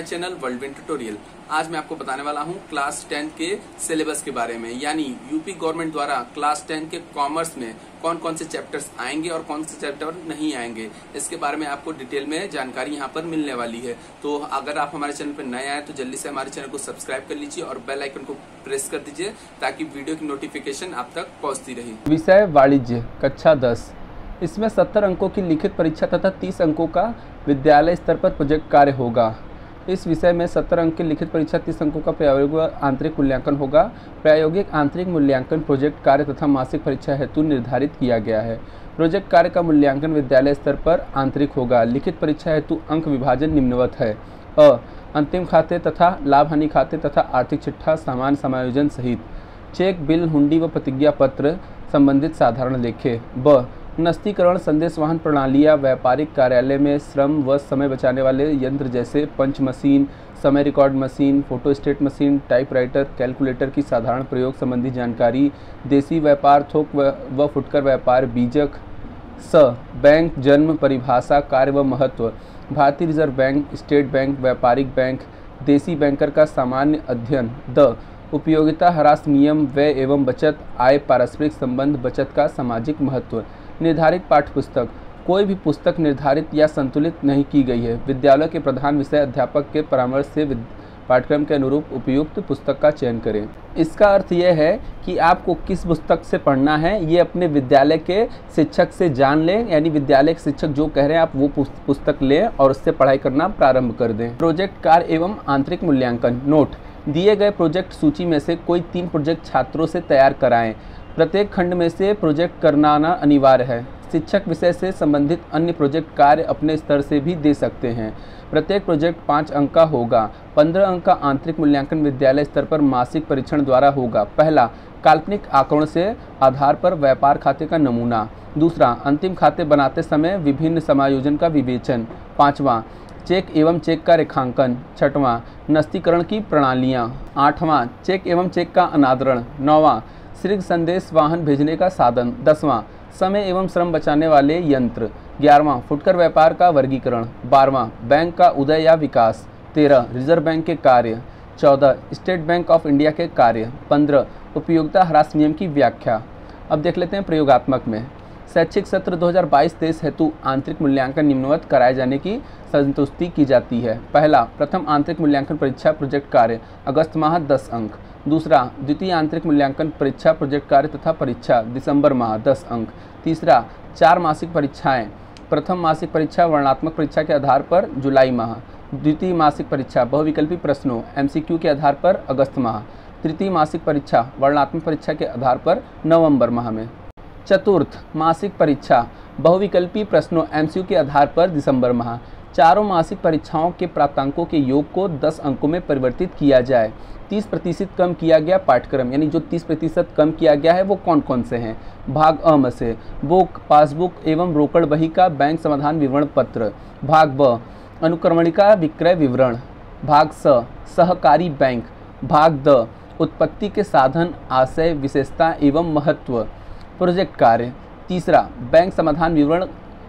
My channel world win tutorial. आज मैं आपको बताने वाला हूं क्लास 10 के सिलेबस के बारे में, यानी यूपी गवर्नमेंट द्वारा क्लास 10 के कॉमर्स में कौन कौन से चैप्टर्स आएंगे और कौन से चैप्टर नहीं आएंगे, इसके बारे में आपको डिटेल में जानकारी यहां पर मिलने वाली है। तो अगर आप हमारे चैनल पर नए आए तो जल्दी से हमारे चैनल को सब्सक्राइब कर लीजिए और बेल आइकन को प्रेस कर दीजिए ताकि वीडियो की नोटिफिकेशन आप तक पहुंचती रहे। विषय वाणिज्य कक्षा 10। इसमें 70 अंकों की लिखित परीक्षा तथा 30 अंकों का विद्यालय स्तर पर प्रोजेक्ट कार्य होगा। इस विषय में 70 अंक की लिखित परीक्षा, 30 अंकों का प्रायोगिक आंतरिक मूल्यांकन होगा। प्रायोगिक आंतरिक मूल्यांकन प्रोजेक्ट कार्य तथा मासिक परीक्षा हेतु निर्धारित किया गया है। प्रोजेक्ट कार्य का मूल्यांकन विद्यालय स्तर पर आंतरिक होगा। लिखित परीक्षा हेतु अंक विभाजन निम्नवत है। अ, अंतिम खाते तथा लाभ हानि खाते तथा आर्थिक चिट्ठा सामान्य समायोजन सहित चेक, बिल, हुंडी व प्रतिज्ञा पत्र संबंधित साधारण लेखे। ब, नस्तीकरण संदेश वाहन प्रणालियाँ व्यापारिक कार्यालय में श्रम व समय बचाने वाले यंत्र जैसे पंच मशीन, समय record machine, photostat machine, typewriter, calculator की साधारण प्रयोग संबंधी जानकारी। देसी व्यापार, थोक व फुटकर व्यापार, बीजक। स, बैंक जन्म, परिभाषा, कार्य व महत्व। भारतीय रिजर्व बैंक, स्टेट बैंक, व्यापारिक बैंक, देसी बैंकर का सामान्य अध्ययन। द, उपयोगिता, ह्रास नियम, व्यय एवं बचत, आय, पारस्परिक संबंध, बचत का सामाजिक महत्व। निर्धारित पाठ्यपुस्तक। कोई भी पुस्तक निर्धारित या संतुलित नहीं की गई है। विद्यालय के प्रधान विषय अध्यापक के परामर्श से पाठ्यक्रम के अनुरूप उपयुक्त पुस्तक का चयन करें। इसका अर्थ यह है कि आपको किस पुस्तक से पढ़ना है ये अपने विद्यालय के शिक्षक से जान लें, यानी विद्यालय के शिक्षक जो कह रहे हैं आप वो पुस्तक लें और उससे पढ़ाई करना प्रारंभ कर दें। प्रोजेक्ट कार्य एवं आंतरिक मूल्यांकन। नोट: दिए गए प्रोजेक्ट सूची में से कोई 3 प्रोजेक्ट छात्रों से तैयार कराएं। प्रत्येक खंड में से प्रोजेक्ट करना अनिवार्य है। शिक्षक विषय से संबंधित अन्य प्रोजेक्ट कार्य अपने स्तर से भी दे सकते हैं। प्रत्येक प्रोजेक्ट 5 अंक का होगा। 15 अंक का आंतरिक मूल्यांकन विद्यालय स्तर पर मासिक परीक्षण द्वारा होगा। पहला, काल्पनिक आंकड़ों से आधार पर व्यापार खाते का नमूना। दूसरा, अंतिम खाते बनाते समय विभिन्न समायोजन का विवेचन। 5वां, चेक एवं चेक का रेखांकन। 6वां, नस्तीकरण की प्रणालियाँ। 8वां, चेक एवं चेक का अनादरण। 9वां, शीघ्र संदेश वाहन भेजने का साधन। 10वां, समय एवं श्रम बचाने वाले यंत्र। 11वां, फुटकर व्यापार का वर्गीकरण। 12वां, बैंक का उदय या विकास। 13, रिजर्व बैंक के कार्य। 14, स्टेट बैंक ऑफ इंडिया के कार्य। 15, उपयोगिता ह्रास नियम की व्याख्या। अब देख लेते हैं प्रयोगात्मक में। शैक्षिक सत्र 2022-23 हेतु आंतरिक मूल्यांकन निम्नवत कराए जाने की संतुष्टि की जाती है। पहला, प्रथम आंतरिक मूल्यांकन परीक्षा प्रोजेक्ट कार्य अगस्त माह 10 अंक। दूसरा, द्वितीय आंतरिक मूल्यांकन परीक्षा प्रोजेक्ट कार्य तथा परीक्षा दिसंबर माह 10 अंक। तीसरा, 4 मासिक परीक्षाएं। प्रथम मासिक परीक्षा वर्णनात्मक परीक्षा के आधार पर जुलाई माह। द्वितीय मासिक परीक्षा बहुविकल्पी प्रश्नों MCQ के आधार पर अगस्त माह। तृतीय मासिक परीक्षा वर्णनात्मक परीक्षा के आधार पर नवंबर माह में। चतुर्थ मासिक परीक्षा बहुविकल्पी प्रश्नों MCQ के आधार पर दिसंबर माह। चारों मासिक परीक्षाओं के प्राप्तांकों के योग को 10 अंकों में परिवर्तित किया जाए। 30% कम किया गया पाठ्यक्रम, यानी जो 30% कम किया गया है वो कौन कौन से हैं। भाग अ में से बुक, पासबुक एवं रोकड़ बही का बैंक समाधान विवरण पत्र। भाग ब, अनुक्रमणिका विक्रय विवरण। भाग स, सहकारी बैंक। भाग द, उत्पत्ति के साधन, आशय, विशेषता एवं महत्व। प्रोजेक्ट कार्य। तीसरा, बैंक समाधान विवरण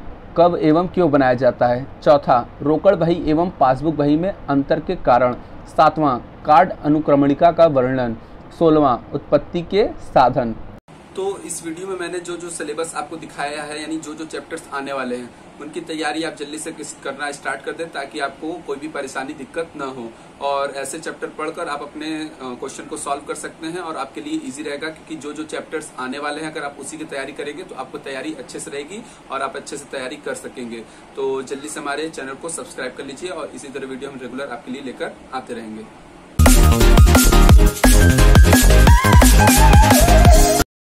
कब एवं क्यों बनाया जाता है। चौथा, रोकड़ बही एवं पासबुक बही में अंतर के कारण। 7वां, कार्ड अनुक्रमणिका का वर्णन। 16वां, उत्पत्ति के साधन। तो इस वीडियो में मैंने जो सिलेबस आपको दिखाया है, यानी जो चैप्टर्स आने वाले हैं उनकी तैयारी आप जल्दी से करना स्टार्ट कर दें ताकि आपको कोई भी परेशानी, दिक्कत न हो। और ऐसे चैप्टर पढ़कर आप अपने क्वेश्चन को सॉल्व कर सकते हैं और आपके लिए इजी रहेगा, क्योंकि जो चैप्टर्स आने वाले हैं अगर आप उसी की तैयारी करेंगे तो आपको तैयारी अच्छे से रहेगी और आप अच्छे से तैयारी कर सकेंगे। तो जल्दी से हमारे चैनल को सब्सक्राइब कर लीजिए और इसी तरह वीडियो हम रेगुलर आपके लिए लेकर आते रहेंगे।